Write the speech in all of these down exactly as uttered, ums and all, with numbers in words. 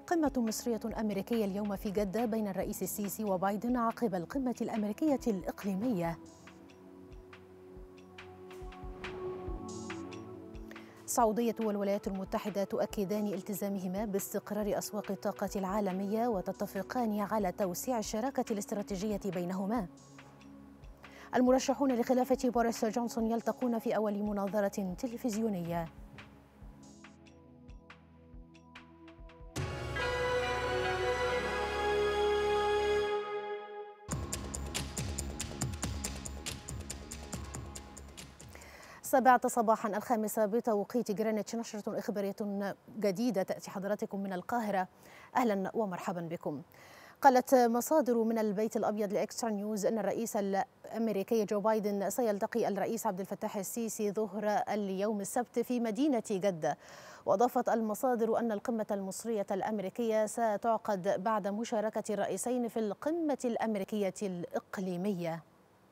قمة مصرية أمريكية اليوم في جدة بين الرئيس السيسي وبايدن عقب القمة الأمريكية الإقليمية. السعودية والولايات المتحدة تؤكدان التزامهما باستقرار أسواق الطاقة العالمية وتتفقان على توسيع الشراكة الاستراتيجية بينهما. المرشحون لخلافة بوريس جونسون يلتقون في أول مناظرة تلفزيونية. السابعة صباحا الخامسة بتوقيت جرينتش، نشرة إخبارية جديدة تأتي حضراتكم من القاهرة. أهلا ومرحبا بكم. قالت مصادر من البيت الأبيض لإكسترا نيوز أن الرئيس الأمريكي جو بايدن سيلتقي الرئيس عبد الفتاح السيسي ظهر اليوم السبت في مدينة جدة. وأضافت المصادر أن القمة المصرية الأمريكية ستعقد بعد مشاركة الرئيسين في القمة الأمريكية الإقليمية.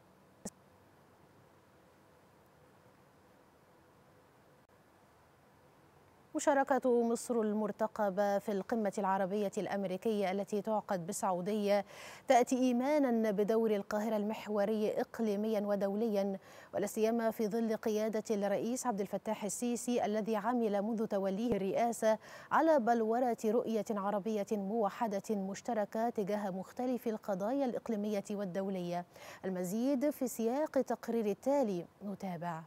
مشاركة مصر المرتقبة في القمة العربية الأمريكية التي تعقد بالسعودية تأتي إيمانا بدور القاهرة المحوري إقليميا ودوليا، ولا سيما في ظل قيادة الرئيس عبد الفتاح السيسي الذي عمل منذ توليه الرئاسة على بلورة رؤية عربية موحدة مشتركة تجاه مختلف القضايا الإقليمية والدولية. المزيد في سياق التقرير التالي، نتابع.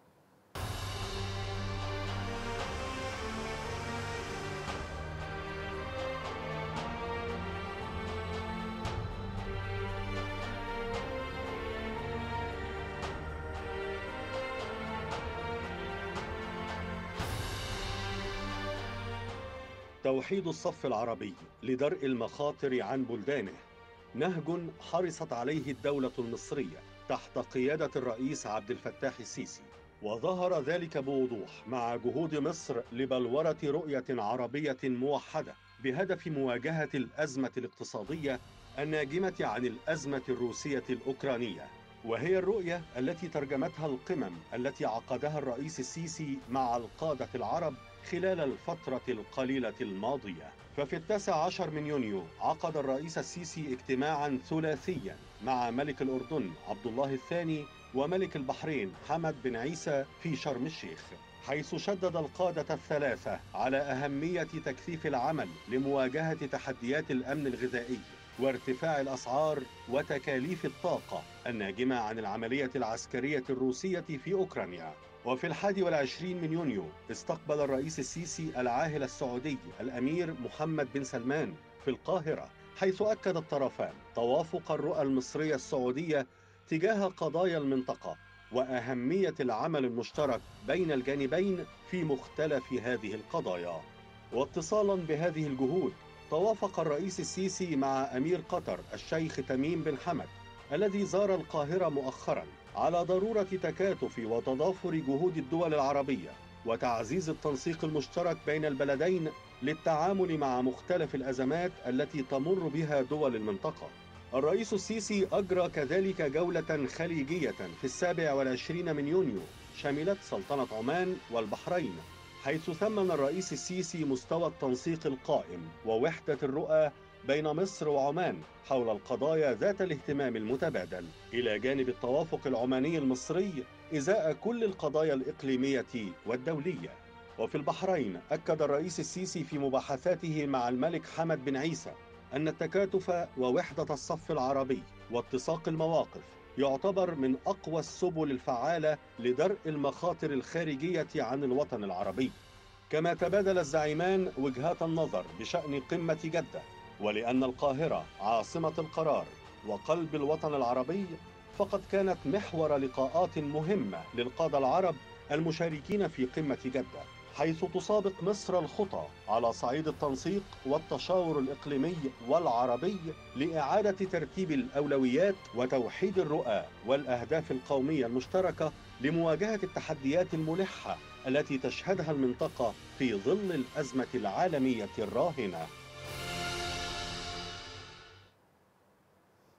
توحيد الصف العربي لدرء المخاطر عن بلدانه نهج حرصت عليه الدولة المصرية تحت قيادة الرئيس عبد الفتاح السيسي، وظهر ذلك بوضوح مع جهود مصر لبلورة رؤية عربية موحدة بهدف مواجهة الأزمة الاقتصادية الناجمة عن الأزمة الروسية الأوكرانية، وهي الرؤية التي ترجمتها القمم التي عقدها الرئيس السيسي مع القادة العرب خلال الفترة القليلة الماضية. ففي التاسع عشر من يونيو عقد الرئيس السيسي اجتماعا ثلاثيا مع ملك الأردن عبد الله الثاني وملك البحرين حمد بن عيسى في شرم الشيخ، حيث شدد القادة الثلاثة على أهمية تكثيف العمل لمواجهة تحديات الأمن الغذائي وارتفاع الأسعار وتكاليف الطاقة الناجمة عن العملية العسكرية الروسية في أوكرانيا. وفي الحادي والعشرين من يونيو استقبل الرئيس السيسي العاهل السعودي الأمير محمد بن سلمان في القاهرة، حيث أكد الطرفان توافق الرؤى المصرية السعودية تجاه قضايا المنطقة وأهمية العمل المشترك بين الجانبين في مختلف هذه القضايا. واتصالا بهذه الجهود توافق الرئيس السيسي مع أمير قطر الشيخ تميم بن حمد الذي زار القاهرة مؤخرا على ضرورة تكاتف وتضافر جهود الدول العربية وتعزيز التنسيق المشترك بين البلدين للتعامل مع مختلف الأزمات التي تمر بها دول المنطقة. الرئيس السيسي أجرى كذلك جولة خليجية في السابع والعشرين من يونيو شملت سلطنة عمان والبحرين، حيث ثمن الرئيس السيسي مستوى التنسيق القائم ووحدة الرؤى بين مصر وعمان حول القضايا ذات الاهتمام المتبادل، إلى جانب التوافق العماني المصري إزاء كل القضايا الإقليمية والدولية. وفي البحرين أكد الرئيس السيسي في مباحثاته مع الملك حمد بن عيسى أن التكاتف ووحدة الصف العربي واتساق المواقف يعتبر من أقوى السبل الفعالة لدرء المخاطر الخارجية عن الوطن العربي. كما تبادل الزعيمان وجهات النظر بشأن قمة جدة، ولأن القاهرة عاصمة القرار وقلب الوطن العربي، فقد كانت محور لقاءات مهمة للقادة العرب المشاركين في قمة جدة، حيث تسابق مصر الخطى على صعيد التنسيق والتشاور الإقليمي والعربي لإعادة ترتيب الأولويات وتوحيد الرؤى والأهداف القومية المشتركة لمواجهة التحديات الملحة التي تشهدها المنطقة في ظل الأزمة العالمية الراهنة.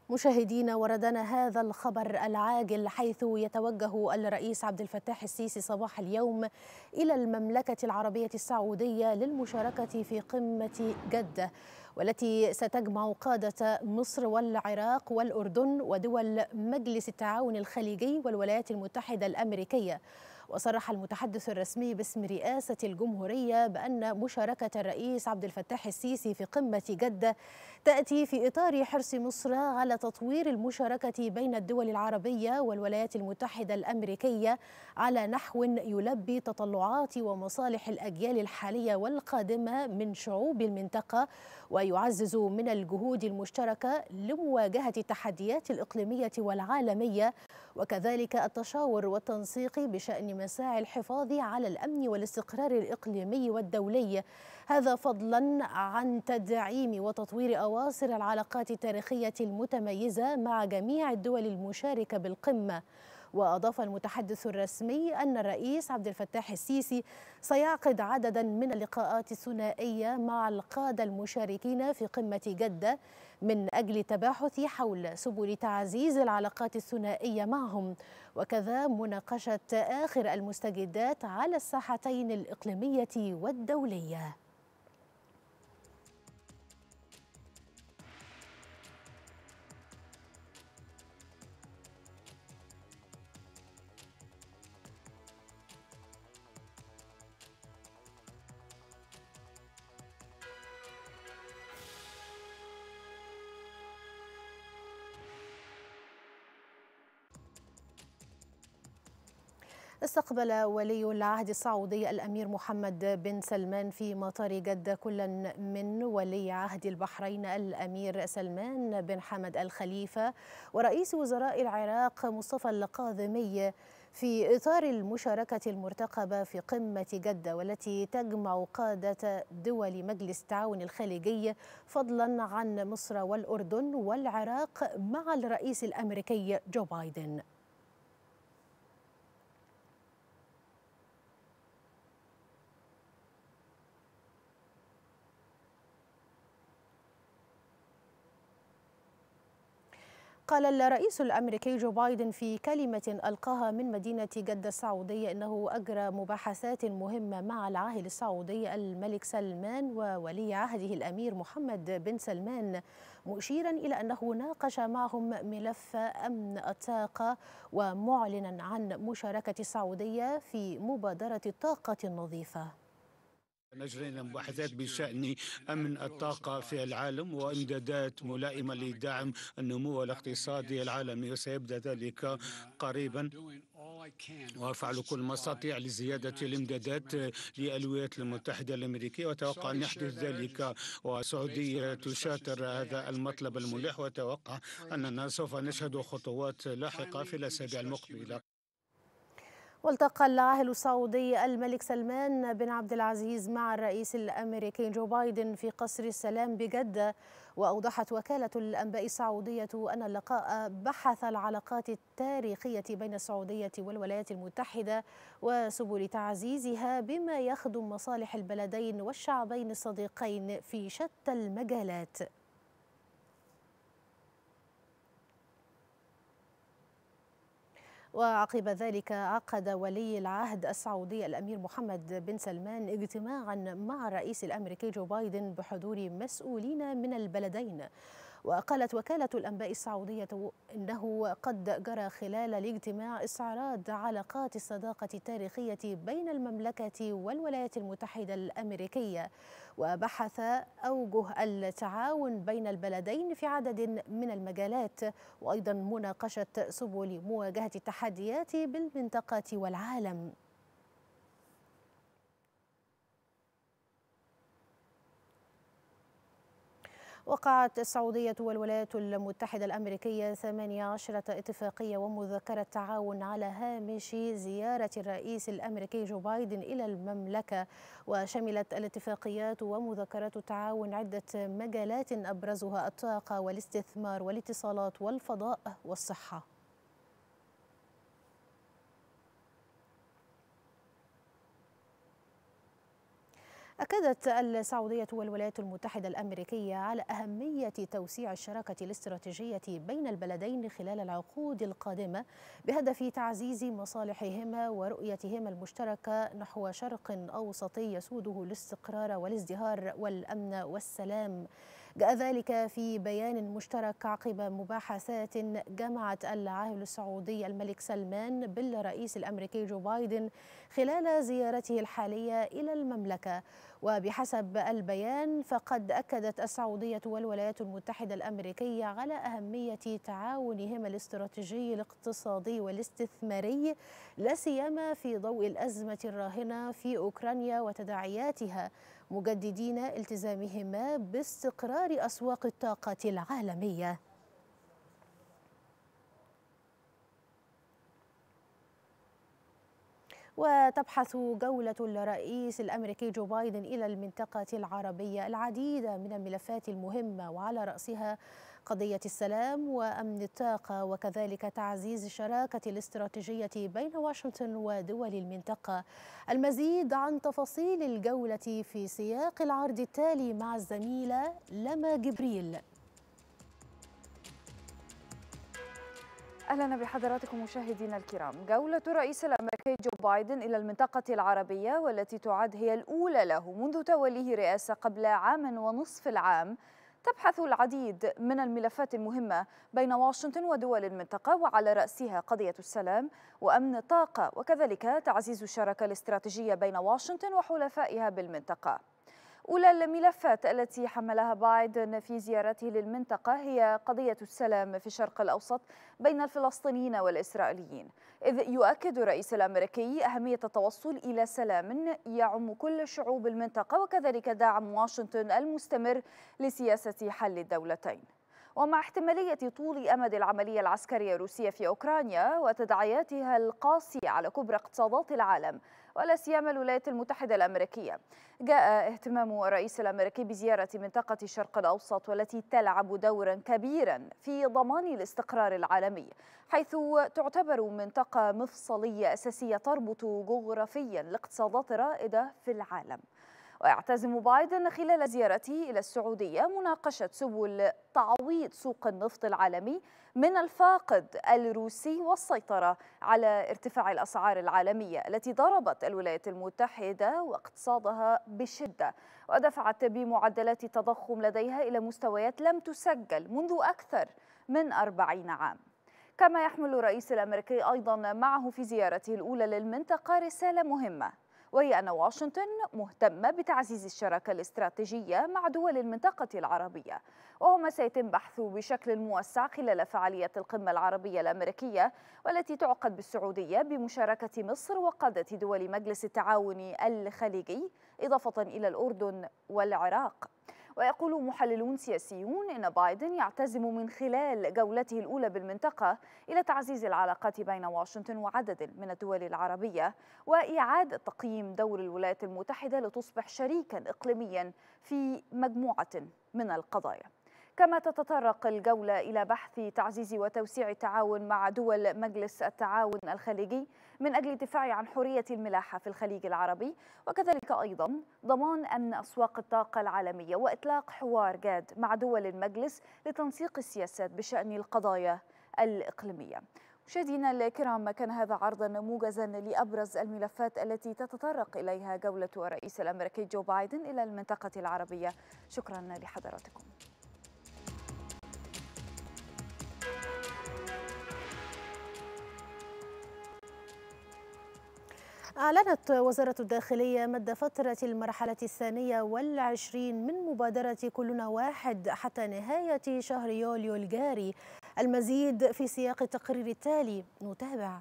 مشاهدينا، وردنا هذا الخبر العاجل حيث يتوجه الرئيس عبد الفتاح السيسي صباح اليوم إلى المملكة العربية السعودية للمشاركة في قمة جدة، والتي ستجمع قادة مصر والعراق والأردن ودول مجلس التعاون الخليجي والولايات المتحدة الأمريكية. وصرح المتحدث الرسمي باسم رئاسة الجمهورية بأن مشاركة الرئيس عبد الفتاح السيسي في قمة جدة تأتي في إطار حرص مصر على تطوير المشاركة بين الدول العربية والولايات المتحدة الأمريكية على نحو يلبي تطلعات ومصالح الأجيال الحالية والقادمة من شعوب المنطقة، ويعزز من الجهود المشتركة لمواجهة التحديات الإقليمية والعالمية، وكذلك التشاور والتنسيق بشأن مساعي الحفاظ على الأمن والاستقرار الإقليمي والدولي، هذا فضلا عن تدعيم وتطوير أواصر العلاقات التاريخية المتميزة مع جميع الدول المشاركة بالقمة. وأضاف المتحدث الرسمي أن الرئيس عبد الفتاح السيسي سيعقد عددا من اللقاءات الثنائية مع القادة المشاركين في قمة جدة من أجل التباحث حول سبل تعزيز العلاقات الثنائية معهم، وكذا مناقشة آخر المستجدات على الساحتين الإقليمية والدولية. استقبل ولي العهد السعودي الأمير محمد بن سلمان في مطار جدة كلا من ولي عهد البحرين الأمير سلمان بن حمد الخليفة ورئيس وزراء العراق مصطفى الكاظمي في إطار المشاركة المرتقبة في قمة جدة، والتي تجمع قادة دول مجلس التعاون الخليجي فضلا عن مصر والأردن والعراق مع الرئيس الأمريكي جو بايدن. قال الرئيس الأمريكي جو بايدن في كلمة ألقاها من مدينة جدة السعودية إنه أجرى مباحثات مهمة مع العاهل السعودي الملك سلمان وولي عهده الأمير محمد بن سلمان، مشيرا إلى أنه ناقش معهم ملف أمن الطاقة ومعلنا عن مشاركة السعودية في مبادرة الطاقة النظيفة. أجرينا مباحثات بشأن أمن الطاقة في العالم وإمدادات ملائمة لدعم النمو الاقتصادي العالمي، وسيبدأ ذلك قريبا، وأفعل كل ما أستطيع لزيادة الإمدادات للولايات المتحدة الأمريكية، وأتوقع أن يحدث ذلك، والسعودية تشاطر هذا المطلب الملح، وأتوقع أننا سوف نشهد خطوات لاحقة في الأسابيع المقبلة. والتقى العاهل السعودي الملك سلمان بن عبد العزيز مع الرئيس الأمريكي جو بايدن في قصر السلام بجدة، وأوضحت وكالة الأنباء السعودية أن اللقاء بحث العلاقات التاريخية بين السعودية والولايات المتحدة وسبل تعزيزها بما يخدم مصالح البلدين والشعبين الصديقين في شتى المجالات. وعقب ذلك عقد ولي العهد السعودي الأمير محمد بن سلمان اجتماعا مع الرئيس الأمريكي جو بايدن بحضور مسؤولين من البلدين. وقالت وكالة الأنباء السعودية إنه قد جرى خلال الاجتماع استعراض علاقات الصداقة التاريخية بين المملكة والولايات المتحدة الأمريكية، وبحث أوجه التعاون بين البلدين في عدد من المجالات، وأيضا مناقشة سبل مواجهة التحديات بالمنطقة والعالم. وقعت السعودية والولايات المتحدة الأمريكية ثمانية عشرة اتفاقية ومذكرة تعاون على هامش زيارة الرئيس الأمريكي جو بايدن إلى المملكة، وشملت الاتفاقيات ومذكرات التعاون عدة مجالات أبرزها الطاقة والاستثمار والاتصالات والفضاء والصحة. أكدت السعودية والولايات المتحدة الأمريكية على أهمية توسيع الشراكة الاستراتيجية بين البلدين خلال العقود القادمة بهدف تعزيز مصالحهما ورؤيتهما المشتركة نحو شرق أوسطي يسوده الاستقرار والازدهار والأمن والسلام. جاء ذلك في بيان مشترك عقب مباحثات جمعت العاهل السعودي الملك سلمان بالرئيس الأمريكي جو بايدن خلال زيارته الحالية إلى المملكة. وبحسب البيان فقد أكدت السعودية والولايات المتحدة الأمريكية على أهمية تعاونهما الاستراتيجي الاقتصادي والاستثماري لا سيما في ضوء الأزمة الراهنة في أوكرانيا وتداعياتها، مجددين التزامهما باستقرار أسواق الطاقة العالمية. وتبحث جولة الرئيس الأمريكي جو بايدن إلى المنطقة العربية العديد من الملفات المهمة، وعلى رأسها قضية السلام وأمن الطاقة، وكذلك تعزيز الشراكة الاستراتيجية بين واشنطن ودول المنطقة. المزيد عن تفاصيل الجولة في سياق العرض التالي مع الزميلة لما جبريل. أهلا بحضراتكم مشاهدينا الكرام. جولة الرئيس الأمريكي جو بايدن إلى المنطقة العربية والتي تعد هي الأولى له منذ توليه رئاسة قبل عام ونصف العام تبحث العديد من الملفات المهمة بين واشنطن ودول المنطقة، وعلى رأسها قضية السلام وأمن الطاقة، وكذلك تعزيز الشراكة الاستراتيجية بين واشنطن وحلفائها بالمنطقة. أولى الملفات التي حملها بايدن في زيارته للمنطقة هي قضية السلام في الشرق الأوسط بين الفلسطينيين والإسرائيليين، إذ يؤكد الرئيس الأمريكي أهمية التوصل إلى سلام يعم كل شعوب المنطقة، وكذلك دعم واشنطن المستمر لسياسة حل الدولتين. ومع احتمالية طول أمد العملية العسكرية الروسية في أوكرانيا وتداعياتها القاسية على كبرى اقتصادات العالم ولا سيما الولايات المتحدة الأمريكية، جاء اهتمام الرئيس الأمريكي بزيارة منطقة الشرق الأوسط والتي تلعب دورا كبيرا في ضمان الاستقرار العالمي، حيث تعتبر منطقة مفصلية أساسية تربط جغرافيا الاقتصادات الرائدة في العالم. ويعتزم بايدن خلال زيارته إلى السعودية مناقشة سبل تعويض سوق النفط العالمي من الفاقد الروسي والسيطرة على ارتفاع الأسعار العالمية التي ضربت الولايات المتحدة واقتصادها بشدة ودفعت بمعدلات التضخم لديها إلى مستويات لم تسجل منذ أكثر من أربعين عام. كما يحمل الرئيس الأمريكي أيضا معه في زيارته الأولى للمنطقة رسالة مهمة، وهي أن واشنطن مهتمة بتعزيز الشراكة الاستراتيجية مع دول المنطقة العربية، وهو ما سيتم بحثه بشكل موسع خلال فعاليات القمة العربية الأمريكية والتي تعقد بالسعودية بمشاركة مصر وقادة دول مجلس التعاون الخليجي إضافة إلى الأردن والعراق. ويقول محللون سياسيون إن بايدن يعتزم من خلال جولته الأولى بالمنطقة إلى تعزيز العلاقات بين واشنطن وعدد من الدول العربية وإعادة تقييم دور الولايات المتحدة لتصبح شريكا إقليميا في مجموعة من القضايا. كما تتطرق الجولة إلى بحث تعزيز وتوسيع التعاون مع دول مجلس التعاون الخليجي من أجل الدفاع عن حرية الملاحة في الخليج العربي، وكذلك أيضا ضمان أمن أسواق الطاقة العالمية وإطلاق حوار جاد مع دول المجلس لتنسيق السياسات بشأن القضايا الإقليمية. مشاهدينا الكرام، كان هذا عرضا موجزا لأبرز الملفات التي تتطرق إليها جولة الرئيس الأمريكي جو بايدن إلى المنطقة العربية. شكرا لحضراتكم. أعلنت وزارة الداخلية مد فترة المرحلة الثانية والعشرين من مبادرة كلنا واحد حتى نهاية شهر يوليو الجاري. المزيد في سياق التقرير التالي، نتابع.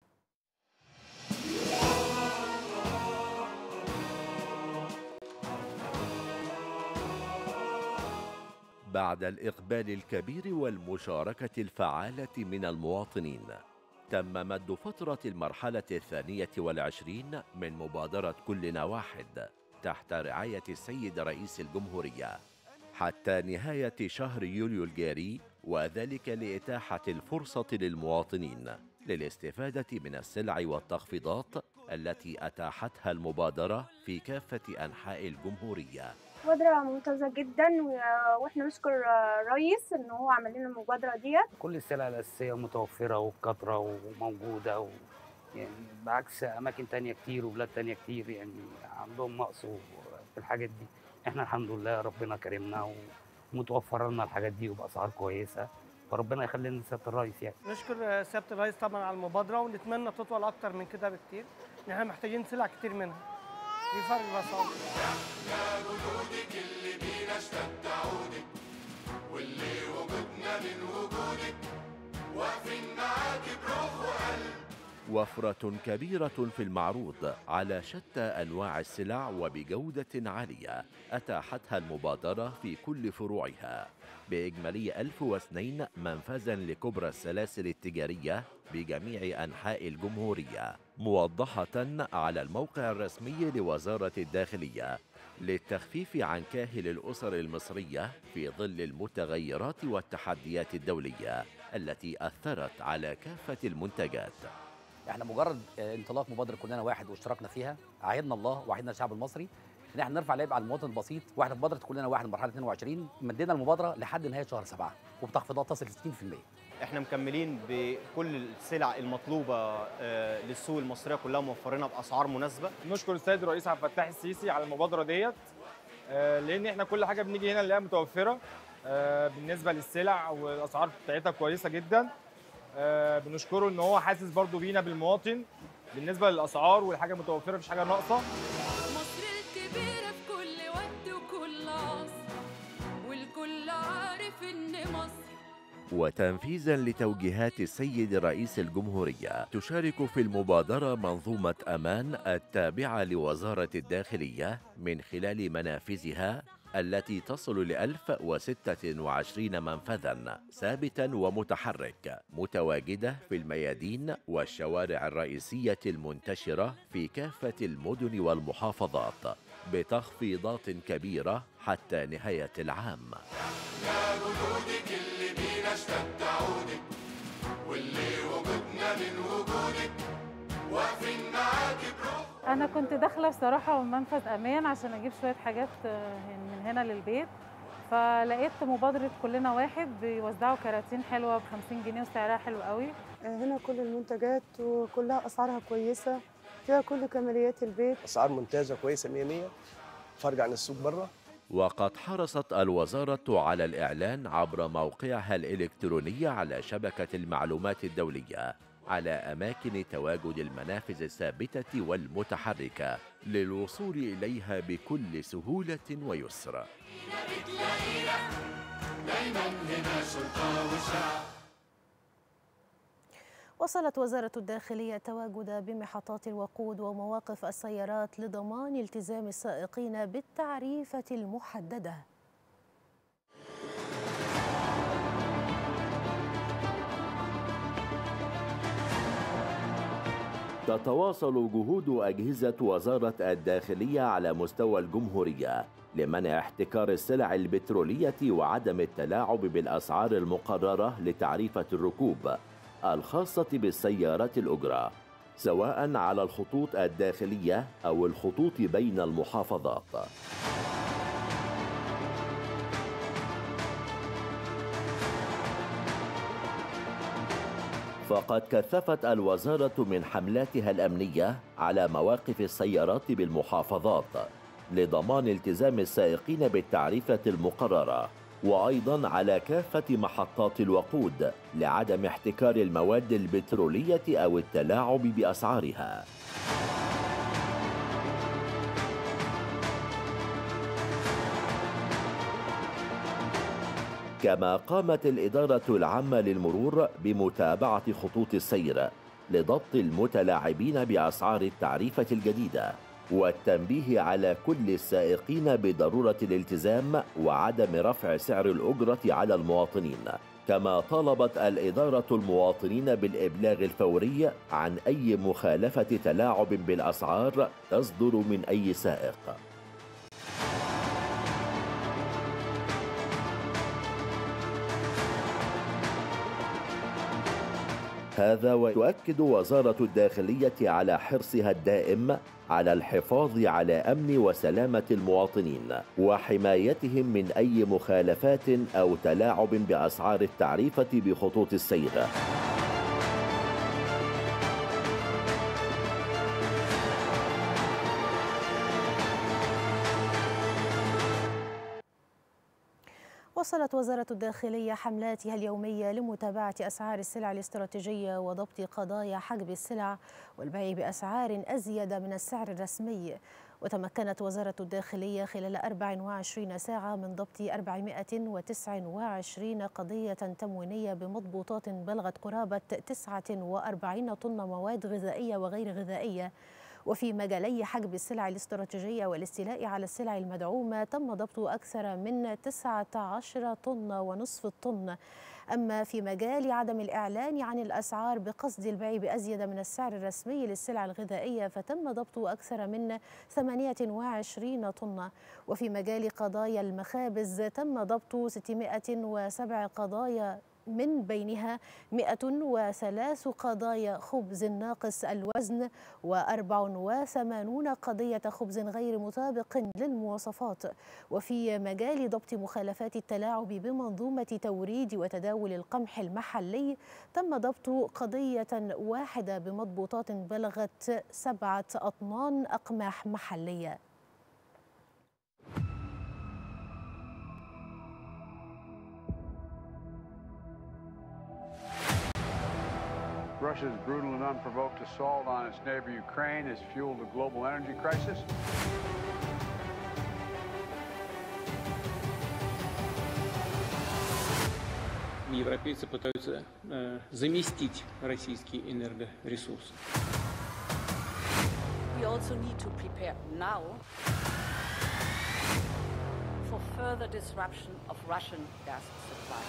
بعد الإقبال الكبير والمشاركة الفعالة من المواطنين، تم مد فترة المرحلة الثانية والعشرين من مبادرة كلنا واحد تحت رعاية السيد رئيس الجمهورية حتى نهاية شهر يوليو الجاري، وذلك لإتاحة الفرصة للمواطنين للاستفادة من السلع والتخفيضات التي أتاحتها المبادرة في كافة أنحاء الجمهورية. مبادرة ممتازة جدا، واحنا نشكر الرئيس ان هو عمل لنا المبادرة ديت. كل السلع الأساسية متوفرة وبكثرة وموجودة و... يعني بعكس أماكن تانية كتير وبلاد تانية كتير يعني عندهم نقص في الحاجات دي. احنا الحمد لله ربنا كرمنا ومتوفر لنا الحاجات دي وبأسعار كويسة، فربنا يخلي لنا سيادة الرئيس. يعني نشكر سيادة الرئيس طبعا على المبادرة، ونتمنى تطول أكتر من كده بكتير، إن احنا محتاجين سلع كتير منها. دي فرق الأسعار. احنا جنودك اللي بينا اشتد عودك، واللي وجودنا من وجودك، واقفين معاك بروح وقلب. وفرة كبيرة في المعروض على شتى أنواع السلع وبجودة عالية أتاحتها المبادرة في كل فروعها، بإجمالي ألف واثنين منفذا لكبرى السلاسل التجارية بجميع أنحاء الجمهورية، موضحة على الموقع الرسمي لوزارة الداخلية للتخفيف عن كاهل الأسر المصرية في ظل المتغيرات والتحديات الدولية التي أثرت على كافة المنتجات. احنا مجرد انطلاق مبادره كلنا واحد واشتركنا فيها، عاهدنا الله وعاهدنا الشعب المصري ان احنا نرفع العبء على المواطن البسيط، واحنا في مبادره كلنا واحد مرحله اثنين وعشرين مدينا المبادره لحد نهايه شهر سبعة وبتخفيضات تصل ل ستين بالمئة. احنا مكملين بكل السلع المطلوبه للسوق المصريه كلها، موفرينها باسعار مناسبه. نشكر السيد الرئيس عبد الفتاح السيسي على المبادره ديت، لان احنا كل حاجه بنيجي هنا نلاقيها متوفره بالنسبه للسلع، والاسعار بتاعتها كويسه جدا. آه بنشكره ان هو حاسس برضو بينا بالمواطن بالنسبه للاسعار، والحاجه متوفره مفيش حاجه ناقصه. مصر الكبيره في كل وقت وكل عصر، والكل عارف ان مصر. وتنفيذا لتوجيهات السيد رئيس الجمهورية، تشارك في المبادرة منظومة أمان التابعة لوزارة الداخلية من خلال منافذها التي تصل لألف وستة وعشرين منفذاً ثابتاً ومتحرك، متواجدة في الميادين والشوارع الرئيسية المنتشرة في كافة المدن والمحافظات بتخفيضات كبيرة حتى نهاية العام. يا جنودك اللي بينا اشتد عودك، واللي وجودنا من وجودك، واقفين معاك بروح. أنا كنت داخلة بصراحة منفذ أمان عشان أجيب شوية حاجات من هنا للبيت، فلقيت مبادرة كلنا واحد بيوزعوا كراتين حلوة ب خمسين جنيه وسعرها حلو قوي. هنا كل المنتجات وكلها أسعارها كويسة، فيها كل كماليات البيت. أسعار ممتازة كويسة مية مية، فرق عن السوق بره. وقد حرصت الوزارة على الإعلان عبر موقعها الإلكتروني على شبكة المعلومات الدولية على أماكن تواجد المنافذ الثابتة والمتحركة للوصول إليها بكل سهولة ويسر. وصلت وزارة الداخلية التواجد بمحطات الوقود ومواقف السيارات لضمان التزام السائقين بالتعريفة المحددة. تتواصل جهود أجهزة وزارة الداخلية على مستوى الجمهورية لمنع احتكار السلع البترولية وعدم التلاعب بالأسعار المقررة لتعريفة الركوب الخاصة بالسيارات الأجرة، سواء على الخطوط الداخلية أو الخطوط بين المحافظات. فقد كثفت الوزارة من حملاتها الأمنية على مواقف السيارات بالمحافظات لضمان التزام السائقين بالتعريفة المقررة، وأيضا على كافة محطات الوقود لعدم احتكار المواد البترولية أو التلاعب بأسعارها. كما قامت الإدارة العامة للمرور بمتابعة خطوط السير لضبط المتلاعبين بأسعار التعريفة الجديدة، والتنبيه على كل السائقين بضرورة الالتزام وعدم رفع سعر الأجرة على المواطنين. كما طالبت الإدارة المواطنين بالإبلاغ الفوري عن أي مخالفة تلاعب بالأسعار تصدر من أي سائق. هذا وتؤكد وزارة الداخلية على حرصها الدائم على الحفاظ على أمن وسلامة المواطنين وحمايتهم من أي مخالفات أو تلاعب بأسعار التعريفة بخطوط السير. وصلت وزارة الداخلية حملاتها اليومية لمتابعة أسعار السلع الاستراتيجية وضبط قضايا حجب السلع والبيع بأسعار أزيد من السعر الرسمي. وتمكنت وزارة الداخلية خلال أربع وعشرين ساعة من ضبط أربعمائة وتسعة وعشرين قضية تموينية بمضبوطات بلغت قرابة تسعة وأربعين طن مواد غذائية وغير غذائية. وفي مجالي حجب السلع الاستراتيجية والاستيلاء على السلع المدعومة تم ضبط أكثر من تسعة عشر طن ونصف الطن. أما في مجال عدم الإعلان عن الأسعار بقصد البيع بأزيد من السعر الرسمي للسلع الغذائية فتم ضبط أكثر من ثمانية وعشرين طن. وفي مجال قضايا المخابز تم ضبط ستمائة وسبع قضايا من بينها مئة وثلاث قضايا خبز ناقص الوزن وأربع وثمانون قضية خبز غير مطابق للمواصفات. وفي مجال ضبط مخالفات التلاعب بمنظومة توريد وتداول القمح المحلي تم ضبط قضية واحدة بمضبوطات بلغت سبعة أطنان أقماح محلية. Russia's brutal and unprovoked assault on its neighbor Ukraine has fueled a global energy crisis. Европейцы пытаются э, заместить российские энергоресурсы. We also need to prepare now for further disruption of Russian gas supply.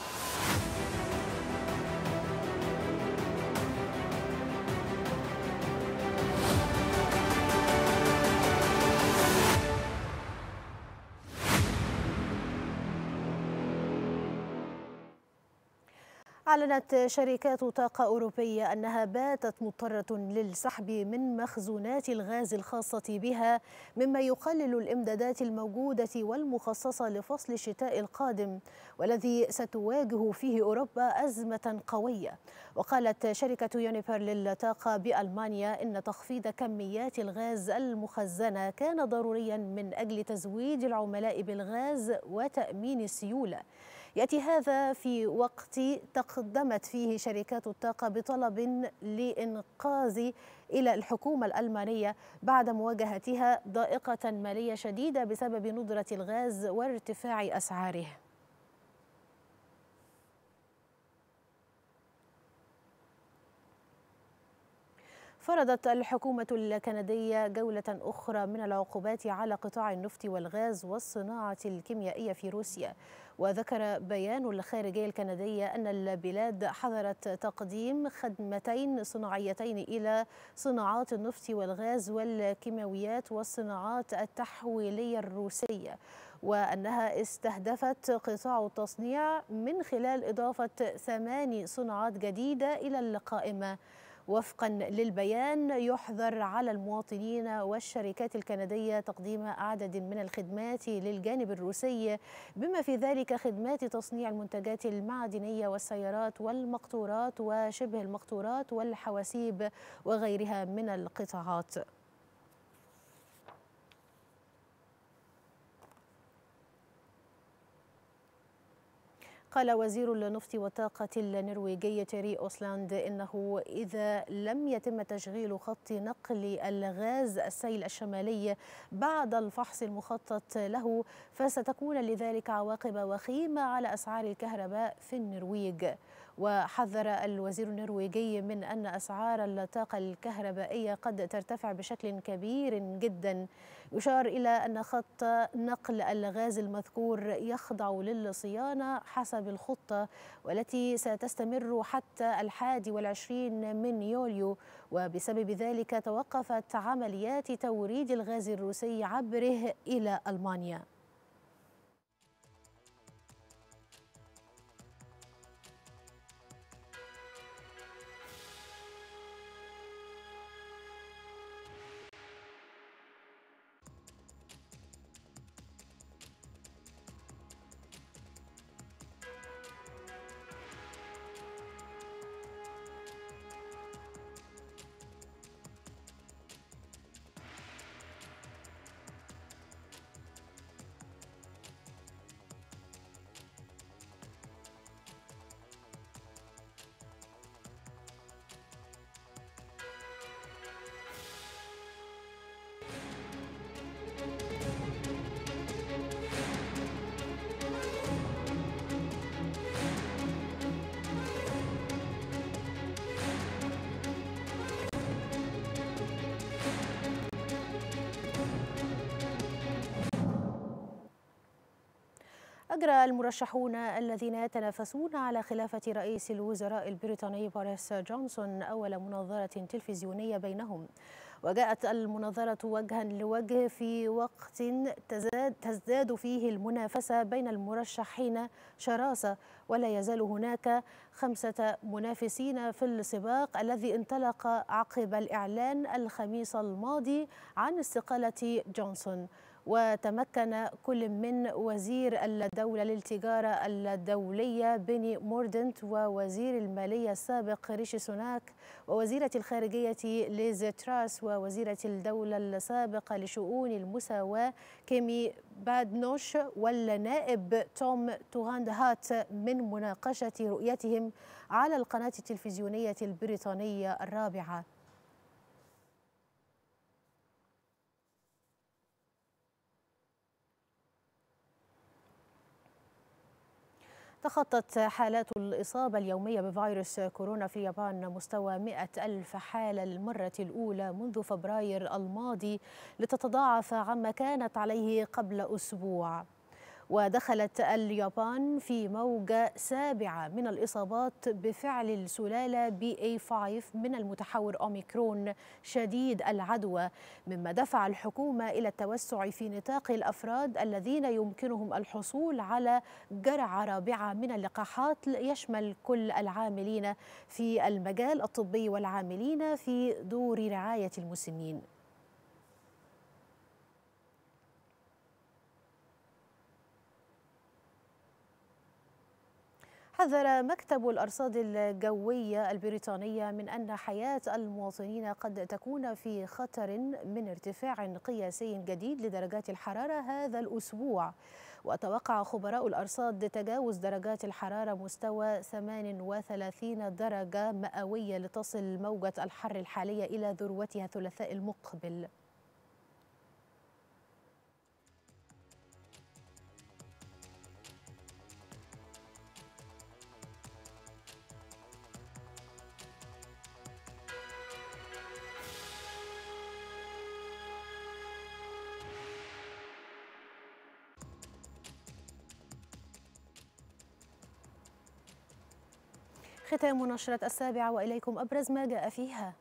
أعلنت شركات طاقة أوروبية أنها باتت مضطرة للسحب من مخزونات الغاز الخاصة بها مما يقلل الإمدادات الموجودة والمخصصة لفصل الشتاء القادم والذي ستواجه فيه أوروبا أزمة قوية. وقالت شركة يونيبر للطاقة بألمانيا إن تخفيض كميات الغاز المخزنة كان ضروريا من أجل تزويد العملاء بالغاز وتأمين السيولة. يأتي هذا في وقت تقدمت فيه شركات الطاقة بطلب لإنقاذ إلى الحكومة الألمانية بعد مواجهتها ضائقة مالية شديدة بسبب ندرة الغاز وارتفاع أسعاره. فرضت الحكومة الكندية جولة أخرى من العقوبات على قطاع النفط والغاز والصناعة الكيميائية في روسيا. وذكر بيان الخارجية الكندية أن البلاد حظرت تقديم خدمتين صناعيتين إلى صناعات النفط والغاز والكيماويات والصناعات التحويلية الروسية، وأنها استهدفت قطاع التصنيع من خلال إضافة ثماني صناعات جديدة إلى القائمة. وفقا للبيان يحظر على المواطنين والشركات الكندية تقديم عدد من الخدمات للجانب الروسي بما في ذلك خدمات تصنيع المنتجات المعدنية والسيارات والمقطورات وشبه المقطورات والحواسيب وغيرها من القطاعات. قال وزير النفط والطاقة النرويجي تيري أوسلاند إنه إذا لم يتم تشغيل خط نقل الغاز السيل الشمالي بعد الفحص المخطط له فستكون لذلك عواقب وخيمة على أسعار الكهرباء في النرويج. وحذر الوزير النرويجي من أن أسعار الطاقة الكهربائية قد ترتفع بشكل كبير جدا. يشار إلى أن خط نقل الغاز المذكور يخضع للصيانة حسب الخطة والتي ستستمر حتى الحادي والعشرين من يوليو، وبسبب ذلك توقفت عمليات توريد الغاز الروسي عبره إلى ألمانيا. أجرى المرشحون الذين يتنافسون على خلافة رئيس الوزراء البريطاني بوريس جونسون أول مناظرة تلفزيونية بينهم، وجاءت المناظرة وجها لوجه في وقت تزداد, تزداد فيه المنافسة بين المرشحين شراسة، ولا يزال هناك خمسة منافسين في السباق الذي انطلق عقب الإعلان الخميس الماضي عن استقالة جونسون. وتمكن كل من وزير الدولة للتجارة الدولية بيني موردنت ووزير المالية السابق ريشي سوناك ووزيرة الخارجية ليز تراس ووزيرة الدولة السابقة لشؤون المساواة كيمي بادنوش والنائب توم توغاندهات من مناقشة رؤيتهم على القناة التلفزيونية البريطانية الرابعة. تخطت حالات الإصابة اليومية بفيروس كورونا في اليابان مستوى مئة ألف حالة للمرة الأولى منذ فبراير الماضي، لتتضاعف عما كانت عليه قبل أسبوع. ودخلت اليابان في موجة سابعة من الإصابات بفعل السلالة بي إيه خمسة من المتحور أوميكرون شديد العدوى، مما دفع الحكومة إلى التوسع في نطاق الأفراد الذين يمكنهم الحصول على جرعة رابعة من اللقاحات يشمل كل العاملين في المجال الطبي والعاملين في دور رعاية المسنين. حذر مكتب الأرصاد الجوية البريطانية من أن حياة المواطنين قد تكون في خطر من ارتفاع قياسي جديد لدرجات الحرارة هذا الأسبوع. وتوقع خبراء الأرصاد تجاوز درجات الحرارة مستوى ثمانية وثلاثين درجة مئوية لتصل موجة الحر الحالية إلى ذروتها الثلاثاء المقبل. ختام نشرة السابعة وإليكم أبرز ما جاء فيها.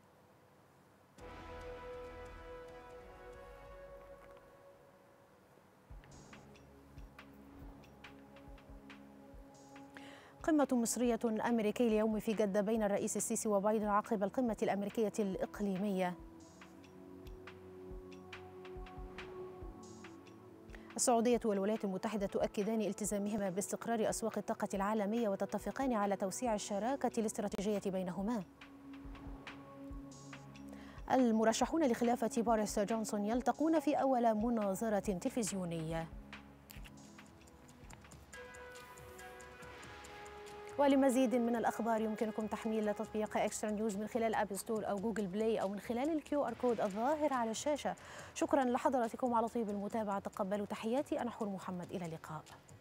قمة مصرية أمريكية اليوم في جدة بين الرئيس السيسي وبايدن عقب القمة الأمريكية الإقليمية. السعودية والولايات المتحدة تؤكدان التزامهما باستقرار أسواق الطاقة العالمية وتتفقان على توسيع الشراكة الاستراتيجية بينهما. المرشحون لخلافة بوريس جونسون يلتقون في أول مناظرة تلفزيونية. ولمزيد من الأخبار يمكنكم تحميل تطبيق إكسترا نيوز من خلال أب ستور أو جوجل بلاي أو من خلال الكيو آر كود الظاهر على الشاشة. شكرا لحضراتكم على طيب المتابعة، تقبلوا تحياتي، أنا حور محمد، إلى اللقاء.